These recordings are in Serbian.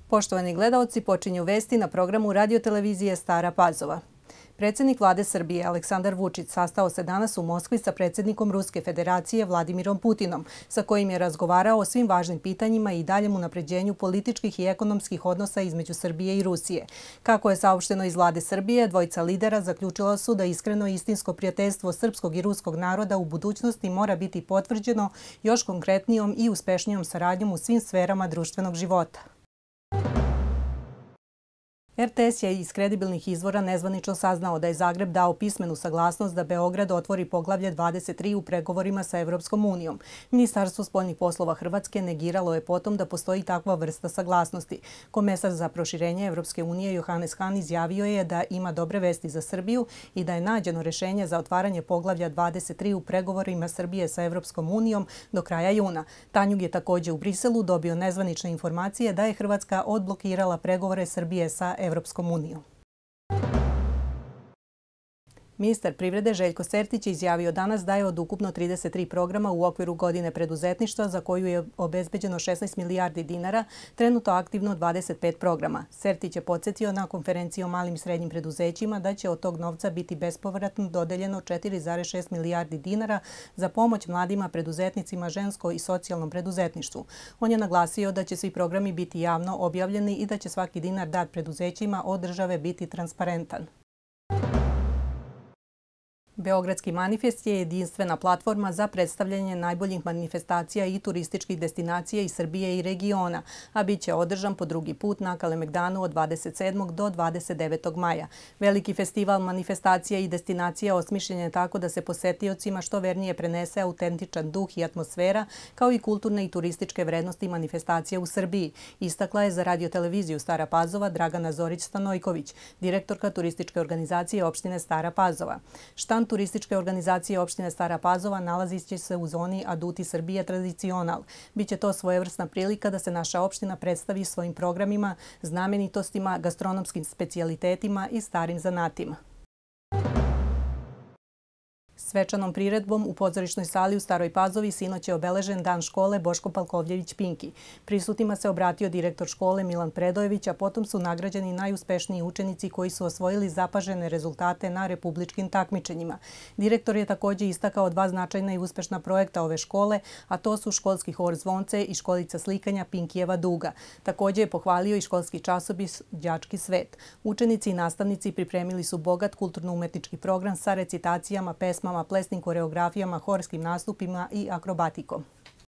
Poštovani gledaoci, počinju vesti na programu radiotelevizije Stara Pazova. Predsjednik vlade Srbije Aleksandar Vučić sastao se danas u Moskvi sa predsjednikom Ruske federacije Vladimirom Putinom, sa kojim je razgovarao o svim važnim pitanjima i daljem unapređenju političkih i ekonomskih odnosa između Srbije i Rusije. Kako je saopšteno iz vlade Srbije, dvojica lidera zaključila su da iskreno i istinsko prijateljstvo srpskog i ruskog naroda u budućnosti mora biti potvrđeno još konkretnijom i uspešnijom saradnjom u svim sferama društvenog života. RTS je iz kredibilnih izvora nezvanično saznao da je Zagreb dao pismenu saglasnost da Beograd otvori poglavlje 23 u pregovorima sa Evropskom unijom. Ministarstvo spoljnih poslova Hrvatske negiralo je potom da postoji takva vrsta saglasnosti. Komesar za proširenje Evropske unije Johannes Hahn izjavio je da ima dobre vesti za Srbiju i da je nađeno rješenje za otvaranje poglavlja 23 u pregovorima Srbije sa Evropskom unijom do kraja juna. Tanjug je također u Briselu dobio nezvanične informacije da je Hrvatska odblokirala pregovore Srbije sa Evropskom unijom. Ministar privrede Željko Sertić je izjavio danas da je od ukupno 33 programa u okviru godine preduzetništva za koju je obezbeđeno 16 milijardi dinara, trenutno aktivno 25 programa. Sertić je podsjetio na konferenciji o malim i srednjim preduzećima da će od tog novca biti bespovratno dodeljeno 4,6 milijardi dinara za pomoć mladima preduzetnicima, žensko i socijalnom preduzetništvu. On je naglasio da će svi programi biti javno objavljeni i da će svaki dinar dat preduzećima od države biti transparentan. Beogradski manifest je jedinstvena platforma za predstavljanje najboljih manifestacija i turističkih destinacija iz Srbije i regiona, a bit će održan po drugi put na Kalemegdanu od 27. do 29. maja. Veliki festival manifestacija i destinacija osmišljen je tako da se posetiocima što vernije prenese autentičan duh i atmosfera, kao i kulturne i turističke vrednosti manifestacija u Srbiji, istakla je za radioteleviziju Stara Pazova Dragana Zorić-Stanojković, direktorka turističke organizacije opštine Stara Pazova. Štand turističke organizacije opštine Stara Pazova nalazi će se u zoni Aduti Srbije Tradicional. Biće to svojevrsna prilika da se naša opština predstavi svojim programima, znamenitostima, gastronomskim specijalitetima i starim zanatima. Svečanom priredbom u pozorišnoj sali u Staroj Pazovi sinoć je obeležen dan škole Boško Palkovljević-Pinki. Prisutnima se obratio direktor škole Milan Predojević, a potom su nagrađeni najuspešniji učenici koji su osvojili zapažene rezultate na republičkim takmičenjima. Direktor je također istakao dva značajna i uspešna projekta ove škole, a to su školski hor Zvonce i školica slikanja Pinkijeva duga. Također je pohvalio i školski časopis Đački svet. Učenici i nastavnici pripremili su bogat kulturno-umetnički program sa recitacijama, pesmama, plesnim koreografijama, horskim nastupima i akrobatikom.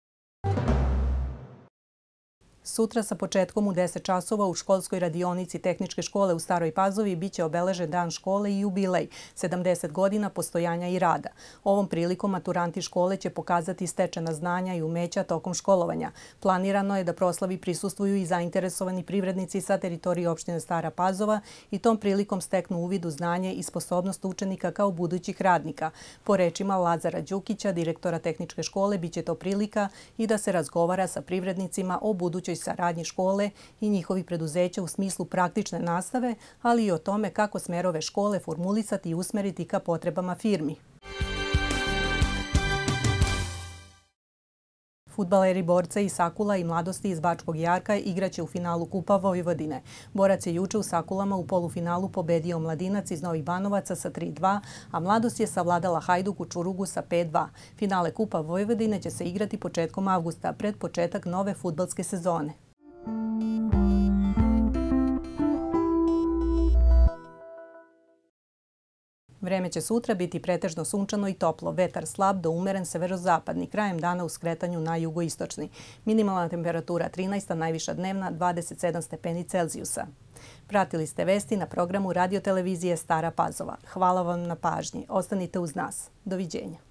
Sutra sa početkom u 10 časova u školskoj radionici Tehničke škole u Staroj Pazovi biće obeležen dan škole i jubilej, 70 godina postojanja i rada. Ovom prilikom maturanti škole će pokazati stečena znanja i umeća tokom školovanja. Planirano je da proslavi prisustvuju i zainteresovani privrednici sa teritorije opštine Stara Pazova i tom prilikom steknu uvid u znanje i sposobnost učenika kao budućih radnika. Po rečima Lazara Đukića, direktora Tehničke škole, biće to prilika i da se razgovara sa privrednicima o budućoj saradnji škole i njihovih preduzeća u smislu praktične nastave, ali i o tome kako smerove škole formulisati i usmeriti ka potrebama firmi. Fudbaleri Borca i Sakula i Mladosti iz Bačkog Jarka igraće u finalu Kupa Vojvodine. Borac je juče u Sakulama u polufinalu pobedio Mladinac iz Novih Banovaca sa 3:2, a Mladost je savladala Hajduk u Čurugu sa 5:2. Finale Kupa Vojvodine će se igrati početkom avgusta, pred početak nove fudbalske sezone. Vreme će sutra biti pretežno sunčano i toplo, vetar slab do umeren severozapadni, krajem dana u skretanju na jugoistočni. Minimalna temperatura 13, a najviša dnevna 27 stepeni Celzijusa. Pratili ste vesti na programu radiotelevizije Stara Pazova. Hvala vam na pažnji. Ostanite uz nas. Doviđenja.